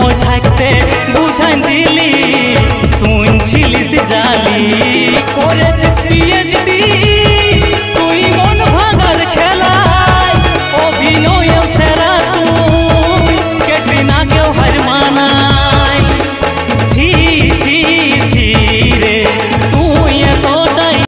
সময় থাকতে বুঝাই দিলি তুই ছিলিস জালি করেছিস পিএইচডি